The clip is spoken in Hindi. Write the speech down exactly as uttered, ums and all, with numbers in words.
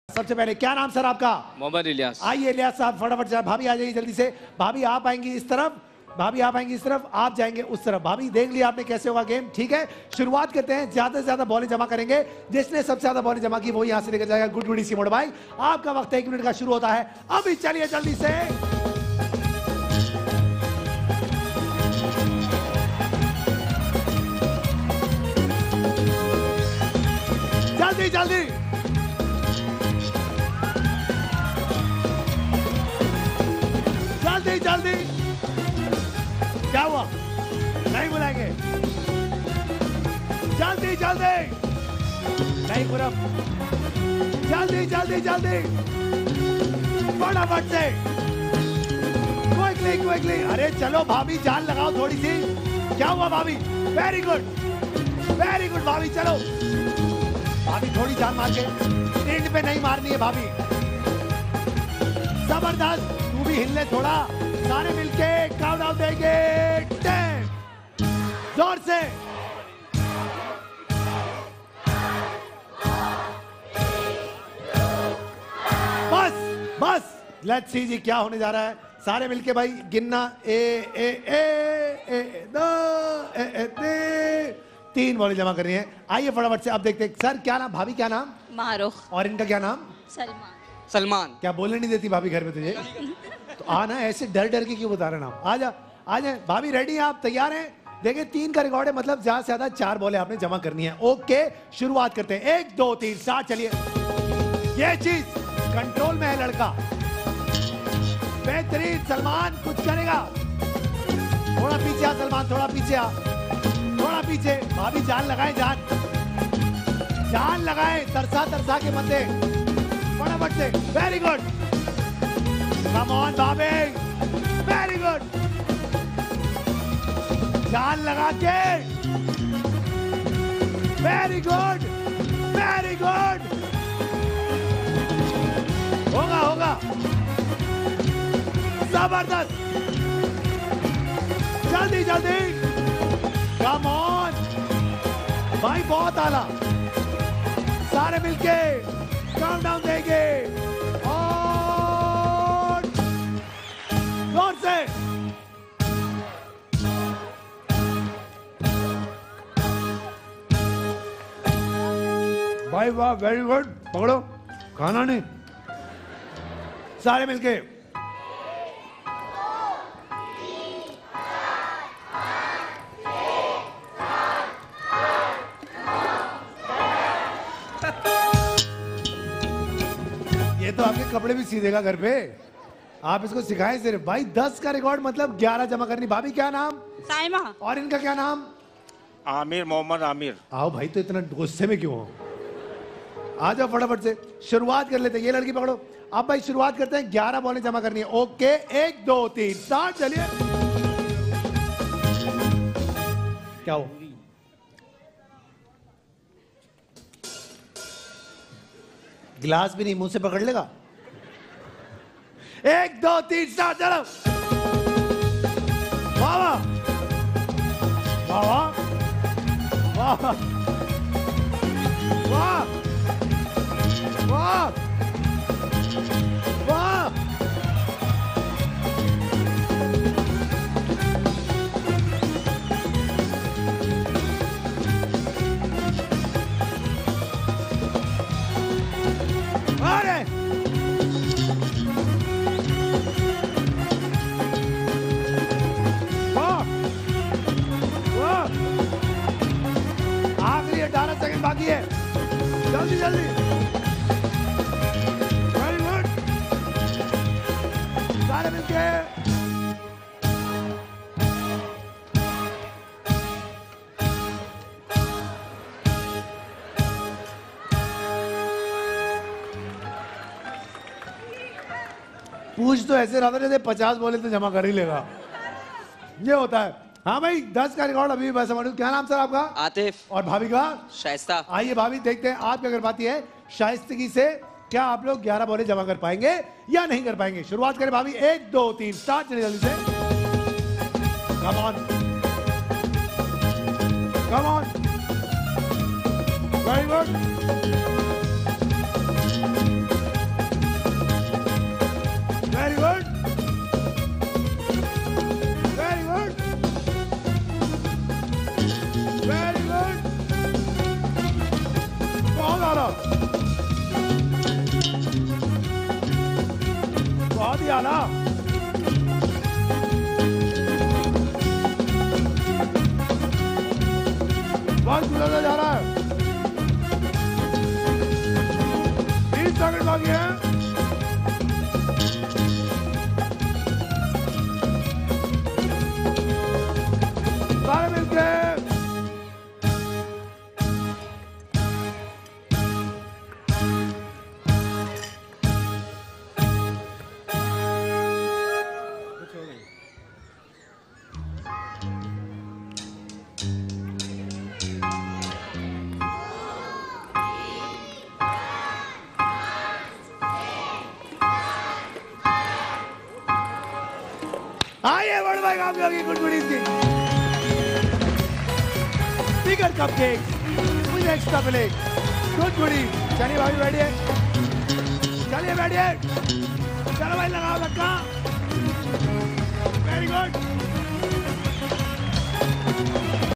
सबसे पहले क्या नाम सर आपका? मोहम्मद इलियास। आइए इलियास साहब फटाफट जाए। भाभी आ जाइए जल्दी से। भाभी आप आएंगी इस तरफ, भाभी आप आएंगी इस तरफ, आप जाएंगे उस तरफ। भाभी देख लिया आपने कैसे होगा गेम, ठीक है? शुरुआत करते हैं। ज्यादा से ज्यादा बॉलें जमा करेंगे, जिसने सबसे ज्यादा बॉलें जमा की वो यहां से लेकर जाएगा गुड गुड इसी मोड़ भाई। आपका वक्त एक मिनट का शुरू होता है अभी। चलिए जल्दी से, जल्दी जल्दी जल्दी जल्दी। क्या हुआ? नहीं बुलाएंगे? जल्दी जल्दी नहीं पूरा, जल्दी जल्दी जल्दी फटाफट से, क्विकली क्विकली। अरे चलो भाभी जान लगाओ थोड़ी सी। क्या हुआ भाभी? वेरी गुड वेरी गुड भाभी। चलो भाभी थोड़ी जान मार के, टिंड पे नहीं मारनी है भाभी। जबरदस्त, तू भी हिल ले थोड़ा। सारे मिलके काउंटडाउन देंगे। टेन, जोर से। बस बस, लेट्स सी जी क्या होने जा रहा है। सारे मिलके भाई गिनना। ए ए ए ए ए दो ए ए ते तीन बॉलें जमा कर रही हैं। आइए फटाफट से अब देखते हैं। सर क्या नाम? भाभी क्या नाम? मारूख। और इनका क्या नाम? सलमान। सलमान। क्या बोलने नहीं देती भाभी घर में तुझे? तो आना ऐसे डर डर के क्यों बता रहे नाम? आ जा आ जाए। भाभी रेडी हैं आप? तैयार हैं? देखिए तीन का रिकॉर्ड है, मतलब ज्यादा से ज्यादा चार बॉलें आपने जमा करनी है। ओके शुरुआत करते हैं। एक दो तीन स्टार्ट। चलिए, ये चीज कंट्रोल में है लड़का, बेहतरीन। सलमान कुछ करेगा? थोड़ा पीछे आ सलमान, थोड़ा पीछे आ, थोड़ा पीछे। भाभी जान लगाए, जान जान लगाए, तरसा तरसा के बंदे फटाफट से। वेरी गुड, कम ऑन भाभी, वेरी गुड। जान लगा के, वेरी गुड वेरी गुड। होगा होगा, जबरदस्त। जल्दी जल्दी, कम ऑन भाई, बहुत आला। सारे मिलके काउंटडाउन देंगे और जोर से। भाई वाह, वेरी गुड। पकड़ो, खाना नहीं। सारे मिलके ये तो आपके कपड़े भी सी देगा घर पे। आप इसको सिखाएं सिर्फ। भाई दस का रिकॉर्ड मतलब ग्यारह जमा करनी। भाभी क्या नाम? साइमा। और इनका क्या नाम? आमिर, मोहम्मद आमिर। आओ भाई, तो इतना गुस्से में क्यों हो? आ जाओ फटाफट से, शुरुआत कर लेते हैं। ये लड़की पकड़ो। अब भाई शुरुआत करते हैं। ग्यारह बॉलें जमा करनी है। ओके एक दो तीन स्टार्ट। चलिए, क्या हो? गिलास भी नहीं, मुंह से पकड़ लेगा। एक दो तीन स्टार्ट। चलो, वाह वाह वाह वाह वाह वाह वाह। अरे वाह वाह, आखिरी अठारह सेकंड बाकी है। जल्दी जल्दी, वेरी गुड। सारे मिलके पूछ तो ऐसे रहा था जैसे पचास बोले तो जमा कर ही लेगा। ये होता है। हाँ भाई, दस का रिकॉर्ड अभी बस हमारे। क्या नाम सर आपका? आतिफ। और भाभी का? शाइस्ता। आइए भाभी देखते हैं आपकी अगर बात है शाइस्तगी से क्या आप लोग ग्यारह बॉलें जमा कर पाएंगे या नहीं कर पाएंगे। शुरुआत करें भाभी। एक दो तीन स्टार्ट। चलिए जल्दी से, come on come on, very good. बहुत ही आला। बहुत सुंदर जा रहा है। तीस सेकंड बाकी है। सारे मिलके आइए बड़ भाई काम होगी गुड़गुड़ी सी स्पीकर कपकेक मुझे एक्स्ट्रा प्लेट गुड़गुड़ी। चलिए भाभी बैठिए, चलिए बैठिए, चलो भाई लगाओ धक्का। Very good.